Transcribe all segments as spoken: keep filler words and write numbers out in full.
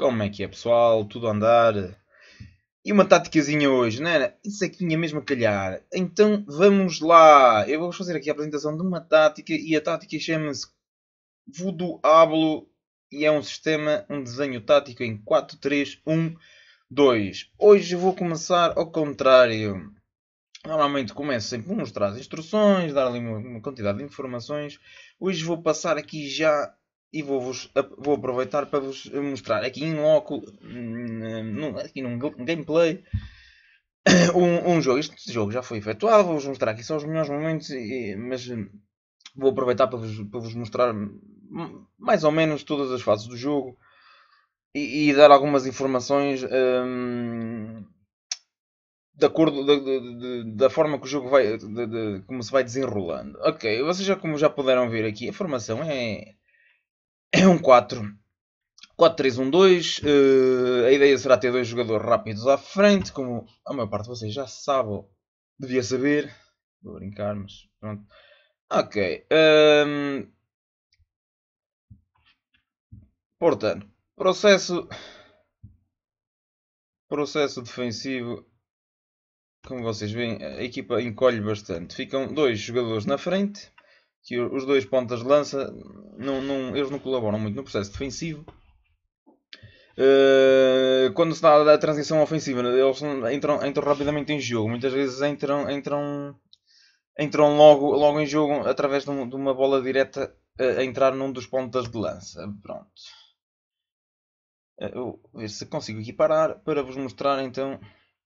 Como é que é, pessoal? Tudo a andar? E uma táticazinha hoje, não era? Isso aqui é mesmo a calhar. Então vamos lá. Eu vou fazer aqui a apresentação de uma tática e a tática chama-se Voodoo Ablo e é um sistema, um desenho tático em quatro, três, um, dois. Hoje eu vou começar ao contrário. Normalmente começo sempre por mostrar as instruções, dar ali uma, uma quantidade de informações. Hoje vou passar aqui já e vou, -vos, vou aproveitar para vos mostrar aqui em loco, num, aqui num gameplay, um, um jogo. Este jogo já foi efetuado, vou-vos mostrar aqui só os melhores momentos, mas vou aproveitar para vos, para vos mostrar mais ou menos todas as fases do jogo e, e dar algumas informações. Hum, de acordo da, da, da forma que o jogo vai, de, de, como se vai desenrolando. Ok, vocês já como já puderam ver aqui, a formação é, é um quatro quatro três um dois. Uh, a ideia será ter dois jogadores rápidos à frente, como a maior parte de vocês já sabem, devia saber. Vou brincar, mas pronto. Ok. Um, portanto, processo, processo defensivo. Como vocês veem, a equipa encolhe bastante. Ficam dois jogadores na frente, que os dois pontas de lança, não, não, eles não colaboram muito no processo defensivo. Uh, quando se dá a transição ofensiva, eles entram, entram rapidamente em jogo. Muitas vezes entram, entram, entram logo, logo em jogo através de, um, de uma bola direta a entrar num dos pontas de lança. Pronto. Eu vou ver se consigo equiparar para vos mostrar então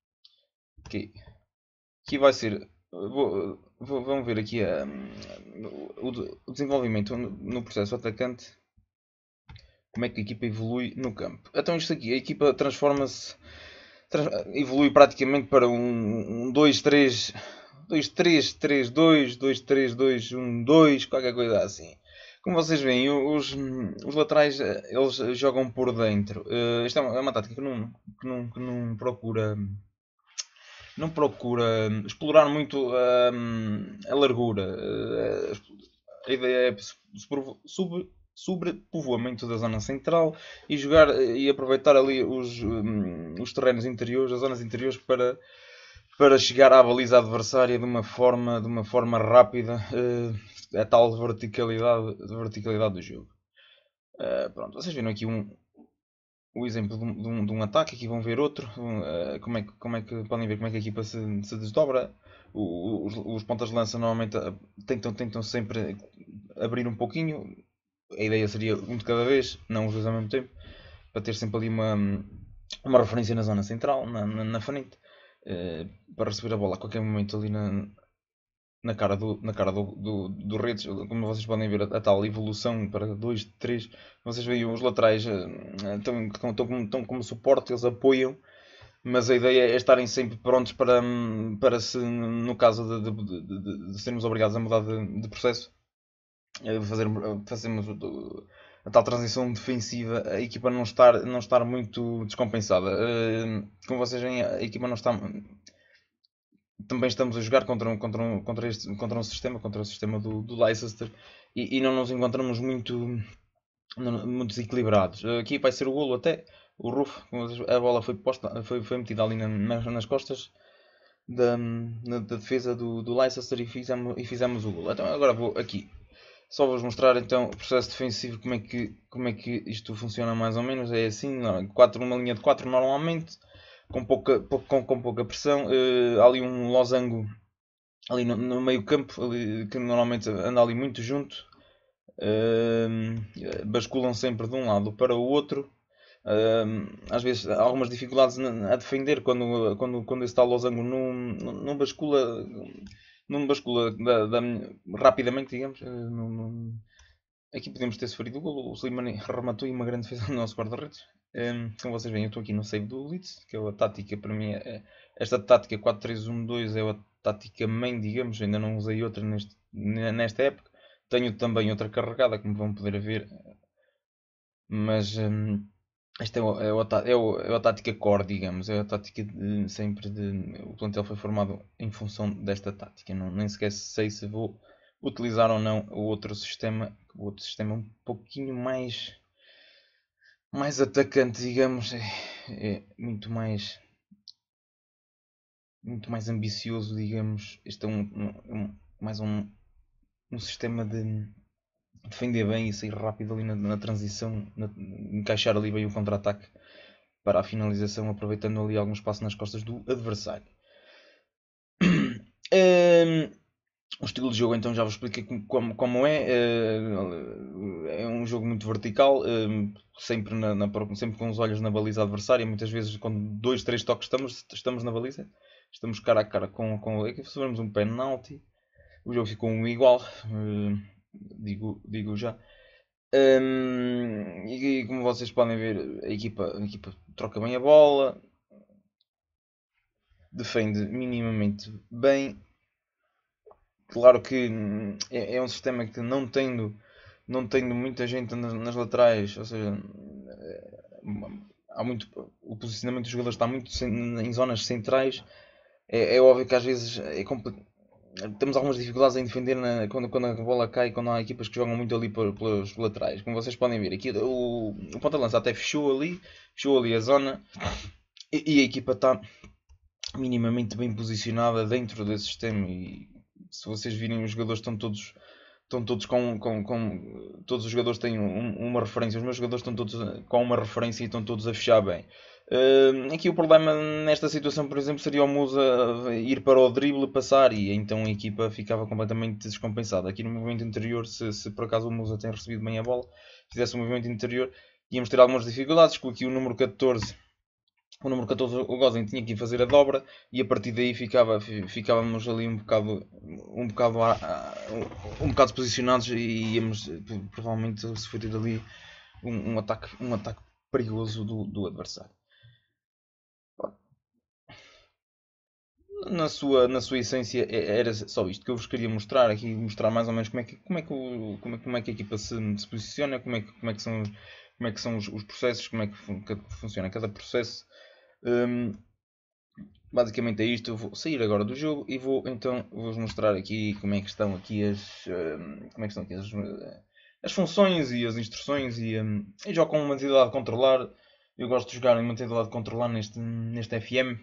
que aqui vai ser. Vou, vou, vamos ver aqui a, o, o desenvolvimento no processo atacante. Como é que a equipa evolui no campo. Então isto aqui, a equipa transforma-se, trans, evolui praticamente para um dois três, dois três três dois, dois três dois um dois, qualquer coisa assim. Como vocês veem, os, os laterais eles jogam por dentro. Uh, isto é uma, é uma tática que não, que não, que não procura não procura explorar muito um, a largura. Uh, a ideia é sub, sobrepovoamento da zona central e jogar e aproveitar ali os, um, os terrenos interiores, as zonas interiores para, para chegar à baliza adversária de uma forma, de uma forma rápida, uh, a tal verticalidade, verticalidade do jogo. Uh, pronto, vocês viram aqui um, o exemplo de um, de um, de um ataque, aqui vão ver outro, uh, como, é que, como é que podem ver como é que a equipa se, se desdobra. O, os, os pontas de lança normalmente tentam, tentam sempre abrir um pouquinho. A ideia seria um de cada vez, não os dois ao mesmo tempo, para ter sempre ali uma, uma referência na zona central, na, na, na frente, uh, para receber a bola a qualquer momento ali na, na cara do, na cara do, do, do Redes. Como vocês podem ver, a, a tal evolução para dois, três. Vocês veem os laterais estão, estão, estão, como, estão como suporte, eles apoiam, mas a ideia é estarem sempre prontos para, para se, no caso de, de, de, de sermos obrigados a mudar de, de processo, fazer, fazermos a tal transição defensiva, a equipa não estar, não estar muito descompensada. Como vocês veem, a equipa não está. Também estamos a jogar contra um, contra um, contra este, contra um sistema, contra o sistema do, do Leicester, e, e não nos encontramos muito, muito desequilibrados. Aqui vai ser o golo até, o Rufo, a bola foi, posta, foi, foi metida ali na, nas, nas costas da, na, da defesa do, do Leicester e fizemos, e fizemos o golo. Então agora vou aqui, só vos mostrar então o processo defensivo, como é que, como é que isto funciona mais ou menos. É assim, quatro, uma linha de quatro normalmente, com pouca, com, com pouca pressão. Uh, há ali um losango ali no, no meio campo, ali, que normalmente anda ali muito junto. Uh, basculam sempre de um lado para o outro. Uh, às vezes há algumas dificuldades a defender quando, quando, quando esse tal losango não, não, não bascula, não bascula da, da, rapidamente, digamos. Uh, não, não... Aqui podemos ter sofrido o golo. O Slimani rematou e uma grande defesa no nosso guarda-redes. Um, como vocês veem, eu estou aqui no save do Leeds, que é a tática para mim. É, esta tática quatro três um dois é a tática main, digamos. Ainda não usei outra neste, nesta época. Tenho também outra carregada, como vão poder ver. Mas um, esta é, o, é, o, é, o, é a tática core, digamos. É a tática de, sempre de. O plantel foi formado em função desta tática. Não, nem sequer sei se vou utilizar ou não o outro sistema. O outro sistema é um pouquinho mais mais atacante, digamos, é, é muito mais muito mais ambicioso, digamos. Este é um, um- um- mais um, um sistema de defender bem e sair rápido ali na, na transição, na- encaixar ali bem o contra-ataque para a finalização, aproveitando ali algum espaço nas costas do adversário. Hum, o estilo de jogo, então, já vos expliquei como, como é. Eh, É um jogo muito vertical, eh, sempre, na, na- sempre com os olhos na baliza adversária. Muitas vezes, com dois, três toques, estamos, estamos na baliza. Estamos cara a cara com, com é que sofremos um penalti. O jogo ficou um igual, eh, digo, digo já. Hum, e, e como vocês podem ver, a equipa, a equipa troca bem a bola, defende minimamente bem. Claro que hum, é, é um sistema que não tendo, não tendo muita gente nas, nas laterais, ou seja, eh, há muito, o posicionamento dos jogadores está muito em zonas centrais. É, é óbvio que às vezes é temos algumas dificuldades em defender na- quando, quando a bola cai, quando há equipas que jogam muito ali por- pelos laterais. Como vocês podem ver, aqui o, o ponta-lança até fechou ali, fechou ali a zona e, e a equipa está minimamente bem posicionada dentro desse sistema. E se vocês virem, os jogadores estão todos estão todos com, com, com todos os jogadores têm um- uma referência, os meus jogadores estão todos com uma referência e estão todos a fechar bem. Uh, aqui o problema nesta situação, por exemplo, seria o Musa ir para o drible, passar e então a equipa ficava completamente descompensada. Aqui no movimento interior, se, se por acaso o Musa tem recebido bem a bola, fizesse o movimento interior, íamos ter algumas dificuldades, porque aqui o número catorze o número catorze, o Gozin, tinha que ir fazer a dobra e a partir daí ficava, ficávamos ali um bocado, um bocado, um bocado posicionados e íamos provavelmente sofrer ali um, um, ataque, um ataque perigoso do, do adversário. Na sua, na sua essência era só isto que eu vos queria mostrar aqui, mostrar mais ou menos como é que, como é que, o, como é, como é que a equipa se, se posiciona, como é que, como é que são, como é que são os, os processos, como é que, fun, que funciona cada processo. Um, basicamente é isto. Eu vou sair agora do jogo e vou então vos mostrar aqui como é que estão aqui as, um, como é que estão aqui as, as funções e as instruções e, um, eu jogo com uma modalidade de controlar. Eu gosto de jogar em uma modalidade de controlar neste, neste F M.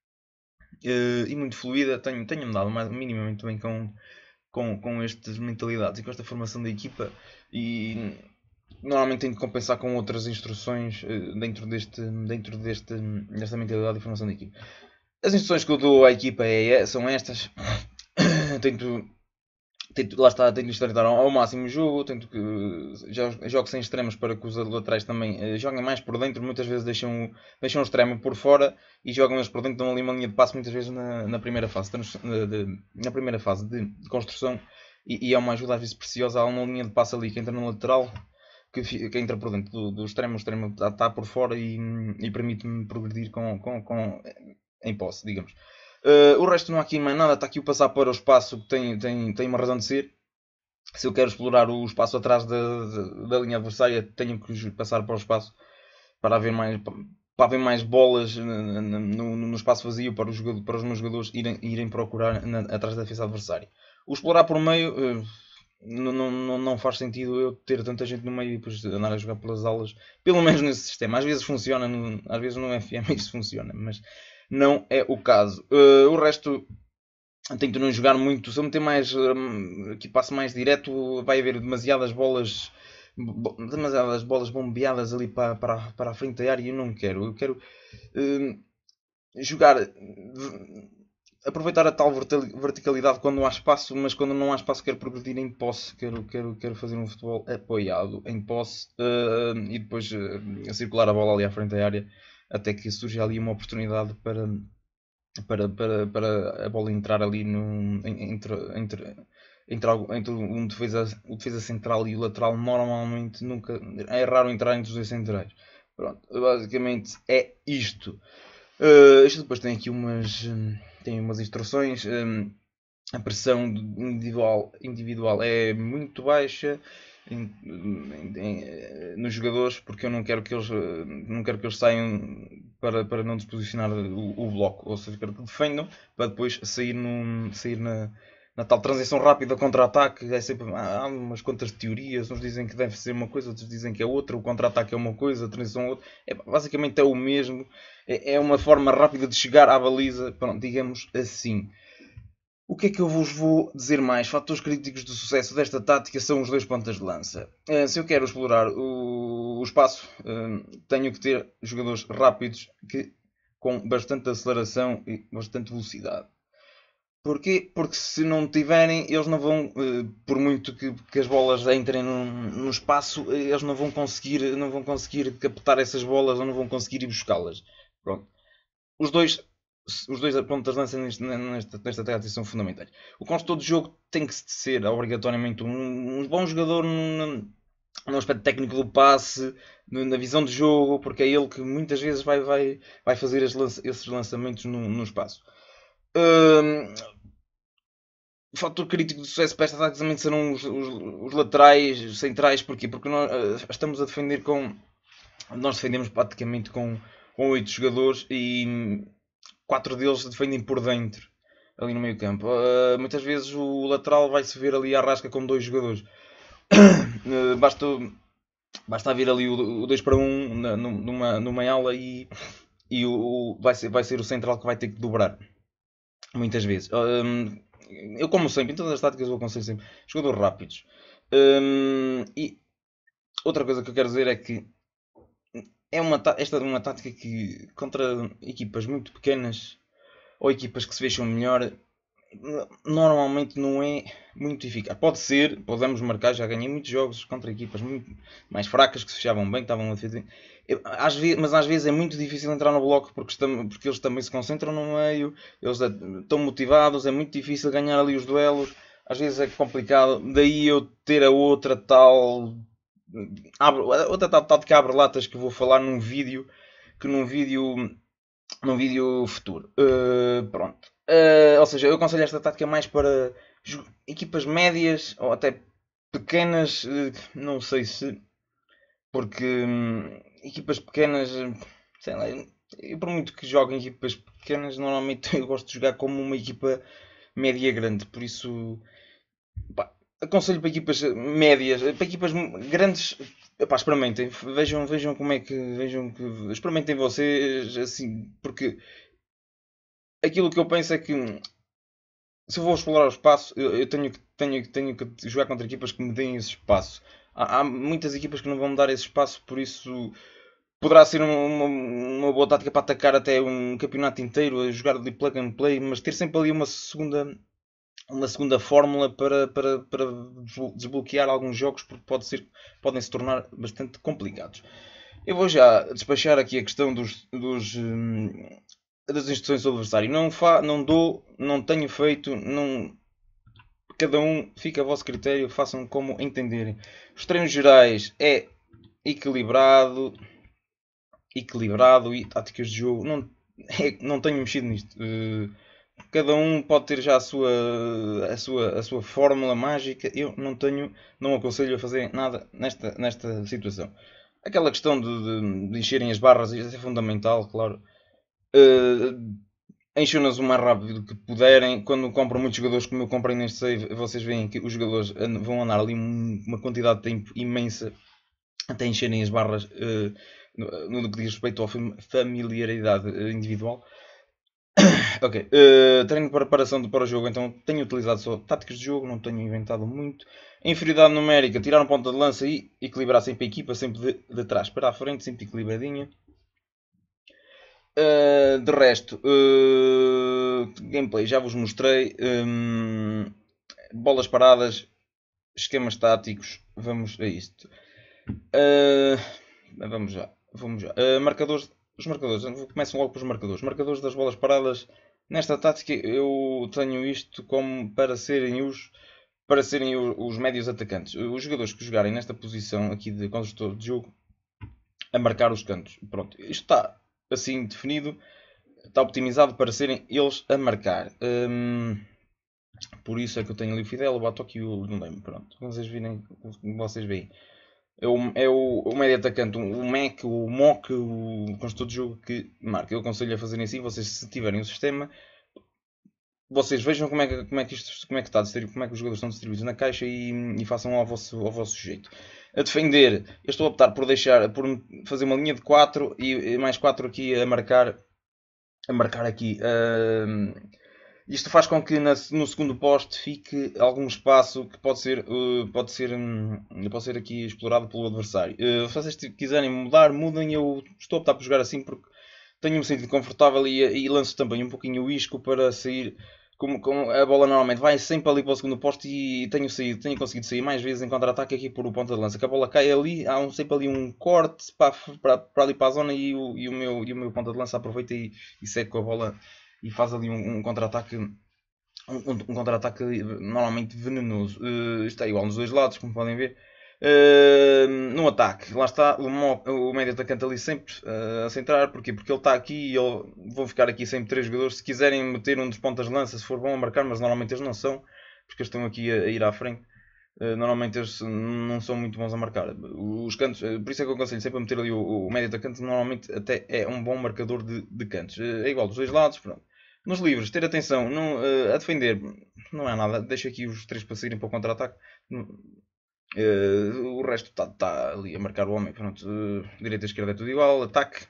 Uh, e muito fluida, tenho, tenho andado mais, minimamente bem com, com, com estas mentalidades e com esta formação da equipa e normalmente tenho de compensar com outras instruções uh, dentro, deste, dentro deste, desta mentalidade e formação da equipa. As instruções que eu dou à equipa é, é, são estas. tento, tento, lá está, tento estreitar ao, ao máximo o jogo, tento que jogo, jogo sem extremos para que os laterais também uh, joguem mais por dentro, muitas vezes deixam, deixam o extremo por fora e jogam eles por dentro, dão ali uma linha de passo muitas vezes na, na primeira fase, de, de, na primeira fase de, de construção e, e é uma ajuda às vezes preciosa, há uma linha de passo ali que entra no lateral que, que entra por dentro do, do extremo, o extremo está, está por fora e, e permite-me progredir com, com, com, em posse, digamos. Uh, o resto não há aqui mais nada, está aqui o passar para o espaço que tem, tem, tem uma razão de ser. Se eu quero explorar o espaço atrás da, da, da linha adversária, tenho que passar para o espaço para haver mais, para haver mais bolas no, no, no espaço vazio para os, para os meus jogadores irem, irem procurar na, atrás da defesa adversária. O explorar por meio uh, não, não, não faz sentido eu ter tanta gente no meio e depois andar a jogar pelas alas, pelo menos nesse sistema. Às vezes funciona, no, às vezes no F M isso funciona, mas não é o caso. Uh, o resto tento não jogar muito. Se eu meter mais um, que passo mais direto, vai haver demasiadas bolas demasiadas bolas bombeadas ali para, para, para a frente da área e eu não quero. Eu quero uh, jogar, uh, aproveitar a tal verticalidade quando não há espaço, mas quando não há espaço quero progredir em posse, quero, quero, quero fazer um futebol apoiado em posse uh, e depois uh, circular a bola ali à frente da área até que surja ali uma oportunidade para para, para, para a bola entrar ali no, entre, entre, entre, entre um defesa, o defesa central e o lateral. Normalmente nunca é raro entrar entre os dois centrais. Pronto, basicamente é isto. Uh, isto depois tem aqui umas, tem umas instruções. Um, a pressão individual, individual é muito baixa em, em, em, nos jogadores porque eu não quero que eles não quero que eles saiam para, para não desposicionar o, o bloco, ou seja, quero que defendam para depois sair, num, sair na, na tal transição rápida, contra-ataque, é sempre, há umas quantas teorias, uns dizem que deve ser uma coisa, outros dizem que é outra, o contra-ataque é uma coisa, a transição é outra, é, basicamente é o mesmo, é, é uma forma rápida de chegar à baliza, pronto, digamos assim. O que é que eu vos vou dizer mais? Fatores críticos do sucesso desta tática são os dois pontas de lança. Uh, se eu quero explorar o, o espaço, uh, tenho que ter jogadores rápidos que, com bastante aceleração e bastante velocidade. Porquê? Porque se não tiverem, eles não vão, uh, por muito que, que as bolas entrem no, no espaço, eles não vão conseguir, não vão conseguir captar essas bolas ou não vão conseguir ir buscá-las. Pronto. Os dois os dois pontos de lança nesta, nesta, nesta tática são fundamentais. O construtor de jogo tem que ser obrigatoriamente um, um bom jogador no, no aspecto técnico do passe, na visão de jogo, porque é ele que muitas vezes vai, vai, vai fazer esses lançamentos no, no espaço. Um, o fator crítico de sucesso para esta tática também serão os, os, os laterais centrais. Porquê? Porque nós uh, estamos a defender com. Nós defendemos praticamente com oito jogadores e quatro deles defendem por dentro, ali no meio campo. Uh, muitas vezes o lateral vai-se ver ali à rasca com dois jogadores. Uh, basta, basta vir ali o dois para um na, numa, numa aula e, e o, o, vai, ser, vai ser o central que vai ter que dobrar. Muitas vezes. Um, eu, como sempre, em todas as táticas eu aconselho sempre jogadores rápidos. Um, e outra coisa que eu quero dizer é que é uma, esta é uma tática que contra equipas muito pequenas ou equipas que se vejam melhor, normalmente não é muito eficaz. Pode ser, podemos marcar, já ganhei muitos jogos contra equipas muito mais fracas que se fechavam bem, estavam a defender. Às vezes, mas às vezes é muito difícil entrar no bloco porque, estamos, porque eles também se concentram no meio, eles estão motivados, é muito difícil ganhar ali os duelos, às vezes é complicado. Daí eu ter a outra tal. Abre, outra tal tática abre latas que vou falar num vídeo que num vídeo num vídeo futuro. Uh, pronto. Uh, ou seja, eu aconselho esta tática mais para equipas médias ou até pequenas. Uh, não sei se. Porque um, equipas pequenas. Sei lá. Eu, por muito que jogue em equipas pequenas, normalmente eu gosto de jogar como uma equipa média grande. Por isso. Pá, aconselho para equipas médias. Para equipas grandes. Epá, experimentem, vejam, vejam como é que. Vejam que. Experimentem vocês assim, porque aquilo que eu penso é que se eu vou explorar o espaço, eu, eu tenho, que, tenho, tenho que jogar contra equipas que me deem esse espaço. Há, há muitas equipas que não vão me dar esse espaço, por isso poderá ser uma, uma, uma boa tática para atacar até um campeonato inteiro, a jogar ali plug and play, mas ter sempre ali uma segunda. Uma segunda fórmula para, para, para desbloquear alguns jogos, porque pode ser, podem se tornar bastante complicados. Eu vou já despachar aqui a questão dos, dos, hum, das instruções do adversário. Não, fa, não dou, não tenho feito, não, cada um fica a vosso critério, façam como entenderem. Os treinos gerais é equilibrado, equilibrado e táticas de jogo, não, é, não tenho mexido nisto. Uh, Cada um pode ter já a sua, a sua, a sua fórmula mágica. Eu não tenho, não aconselho a fazer nada nesta, nesta situação. Aquela questão de, de, de encherem as barras, isso é fundamental, claro. Uh, Encham-nas o mais rápido que puderem. Quando compram muitos jogadores, como eu comprei neste save, vocês veem que os jogadores vão andar ali uma quantidade de tempo imensa até encherem as barras uh, no, no que diz respeito à familiaridade individual. Ok, uh, treino de preparação para o jogo, então tenho utilizado só táticas de jogo, não tenho inventado muito. Inferioridade numérica, tirar um ponto de lança e equilibrar sempre a equipa, sempre de, de trás para a frente, sempre equilibradinha. Uh, de resto, uh, gameplay já vos mostrei. Um, bolas paradas, esquemas táticos, vamos a isto. Uh, vamos já, vamos já. Uh, marcadores, os marcadores, começam logo pelos marcadores. Marcadores das bolas paradas. Nesta tática eu tenho isto como para serem os para serem os médios atacantes. Os jogadores que jogarem nesta posição aqui de construtor de jogo a marcar os cantos. Pronto, isto está assim definido, está optimizado para serem eles a marcar. Hum, por isso é que eu tenho ali o Fidel, o Batok e o Leme. Pronto, vocês virem, vocês veem. É o, é o, o médio atacante, o Mac, o Mock, o construtor de jogo que marca. Eu aconselho a fazerem assim. Vocês, se tiverem o sistema, vocês vejam como é que, como é que isto como é que está, como é que os jogadores estão distribuídos na caixa e, e façam ao vosso, ao vosso jeito. A defender, eu estou a optar por deixar, por fazer uma linha de quatro e, e mais quatro aqui a marcar, a marcar aqui. Uh, isto faz com que na, no segundo poste fique algum espaço que pode ser, uh, pode ser, um, pode ser aqui explorado pelo adversário. Uh, se vocês quiserem mudar, mudem. Eu estou a optar por jogar assim porque tenho-me sentido confortável e, e lanço também um pouquinho o isco para sair. Como, como a bola normalmente vai sempre ali para o segundo posto e tenho, saído, tenho conseguido sair mais vezes em contra-ataque aqui por o ponta de lança. Que a bola cai ali, há um, sempre ali um corte para, para, para ali para a zona e o, e o, meu, e o meu ponta de lança aproveita e, e segue com a bola e faz ali um, um contra-ataque um, um, um contra-ataque normalmente venenoso. Uh, isto é igual nos dois lados, como podem ver. Uh, no ataque, lá está o, o médio atacante ali sempre uh, a centrar, porquê? Porque ele está aqui e ele, vão ficar aqui sempre três jogadores. Se quiserem meter um dos pontas de lança, se for bom a marcar, mas normalmente eles não são, porque eles estão aqui a, a ir à frente. Uh, normalmente eles não são muito bons a marcar. Os cantos, uh, por isso é que eu aconselho sempre a meter ali o, o médio atacante, normalmente até é um bom marcador de, de cantos. Uh, é igual dos dois lados, pronto. Nos livros, ter atenção não, uh, a defender, não é nada, deixa aqui os três para saírem para o contra-ataque. Uh, o resto está tá ali a marcar o homem. Pronto, uh, direita e esquerda é tudo igual. Ataque.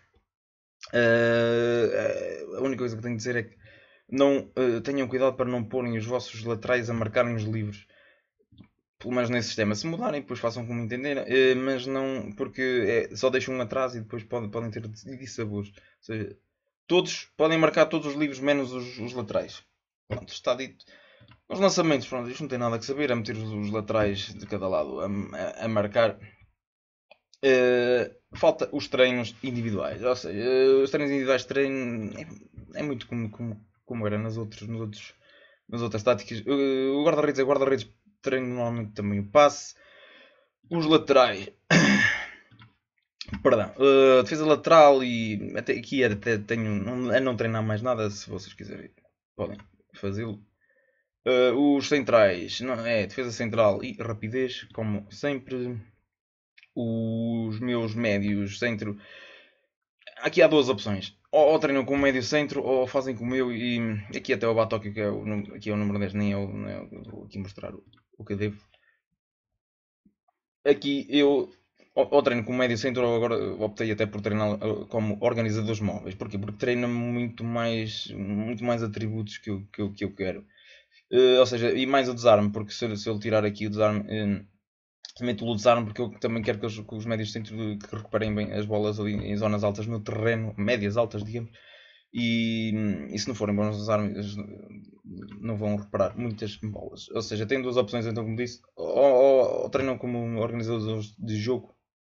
Uh, a única coisa que tenho de dizer é que não, uh, tenham cuidado para não porem os vossos laterais a marcarem os livros. Pelo menos nesse sistema. Se mudarem, depois façam como entenderem. Uh, mas não, porque é, só deixam um atrás e depois podem, podem ter dissabores. Ou seja, todos podem marcar todos os livros menos os, os laterais. Pronto, está dito. Os lançamentos, pronto, isto não tem nada a saber, é meter os, os laterais de cada lado a, a, a marcar. Uh, falta os treinos individuais, ou seja, uh, os treinos individuais de treino é, é muito como, como, como era nas, outros, nos outros, nas outras táticas. Uh, o guarda-redes é guarda-redes, treino normalmente também o passe. Os laterais, perdão, uh, defesa lateral e até aqui até tenho não, a não treinar mais nada, se vocês quiserem podem fazê-lo. Uh, os centrais, não, é defesa central e rapidez, como sempre. Os meus médios centro. Aqui há duas opções. Ou, ou treinam com o médio centro ou fazem como eu. E aqui até o Batoque, que é o, aqui é o número dez, nem eu, nem eu vou aqui mostrar o, o que eu devo. Aqui eu ou, ou treino com o médio centro ou agora optei até por treinar como organizadores móveis. Porquê? Porque treina muito mais, muito mais atributos que eu, que eu, que eu quero. Uh, ou seja, e mais o desarme, porque se, se eu tirar aqui o desarme, uh, também o desarme, porque eu também quero que os, que os médios centro que recuperem bem as bolas ali em zonas altas no terreno, médias altas, digamos, e, e se não forem bons desarmes, não vão recuperar muitas bolas. Ou seja, tem duas opções, então, como disse, ou, ou, ou treinam como organizadores de jogo,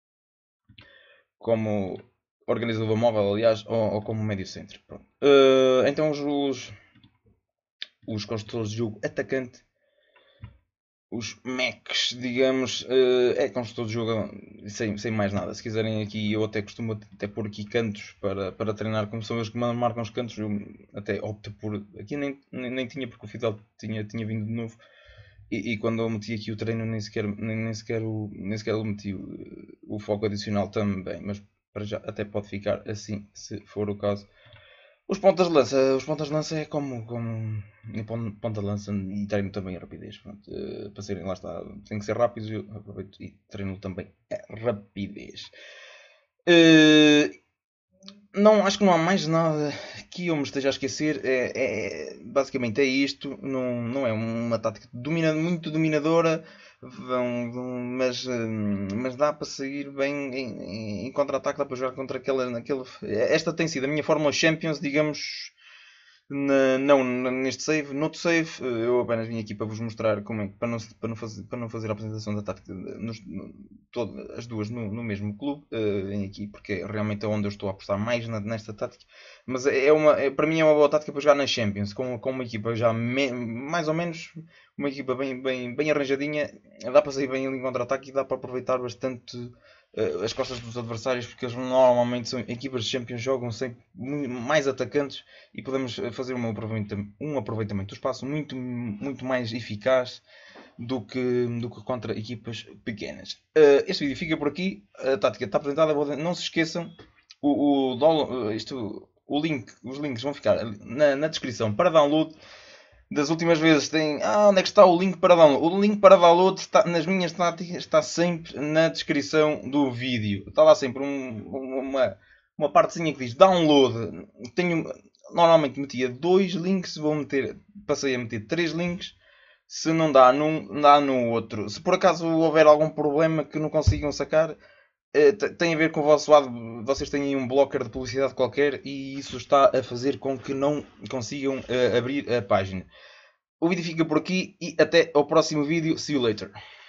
como organizador móvel, aliás, ou, ou como médio centro. Uh, então, os, os os construtores de jogo atacante, os mechs, digamos, uh, é construtor de jogo sem, sem mais nada. Se quiserem aqui, eu até costumo até pôr aqui cantos para, para treinar, como são eles que marcam os cantos, eu até opto por, aqui nem, nem, nem tinha, porque o Fidel tinha, tinha vindo de novo, e, e quando eu meti aqui o treino nem sequer, nem, nem sequer, o, nem sequer meti o, o foco adicional também, mas para já até pode ficar assim, se for o caso. Os pontas de lança, os pontas de lança é como, como ponta de lança e treino também a rapidez. Pronto, uh, para serem lá está, tem que ser rápidos, eu aproveito e treino também a rapidez. Uh, não, acho que não há mais nada que eu me esteja a esquecer. É, é, basicamente é isto. Não, não é uma tática domina, muito dominadora. Vão, vão, mas, mas dá para sair bem em, em contra-ataque, dá para jogar contra aquela, naquele. Esta tem sido a minha Fórmula Champions, digamos, na, não neste save. Noutro save, eu apenas vim aqui para vos mostrar como é, para não, para não, fazer, para não fazer a apresentação da tática, nos, no, todas as duas no, no mesmo clube, uh, vim aqui porque é realmente onde eu estou a apostar mais na, nesta tática. Mas é uma, é, para mim é uma boa tática para jogar na Champions, com, com uma equipa já me, mais ou menos, uma equipa bem, bem, bem arranjadinha, dá para sair bem em contra-ataque e dá para aproveitar bastante uh, as costas dos adversários, porque eles normalmente são equipas de Champions, jogam sempre mais atacantes e podemos fazer um aproveitamento, um aproveitamento do espaço muito, muito mais eficaz do que, do que contra equipas pequenas. Uh, este vídeo fica por aqui, a tática está apresentada, não se esqueçam, o, o, isto, o link, os links vão ficar na, na descrição para download. das últimas vezes tem, ah, onde é que está o link para download? O link para download está, nas minhas táticas está sempre na descrição do vídeo. Está lá sempre um, uma, uma partezinha que diz download. Tenho, normalmente metia dois links, vou meter, passei a meter três links. Se não dá num, dá no outro. Se por acaso houver algum problema que não consigam sacar, tem a ver com o vosso lado. Vocês têm aí um blocker de publicidade qualquer e isso está a fazer com que não consigam uh, abrir a página. O vídeo fica por aqui e até ao próximo vídeo. See you later.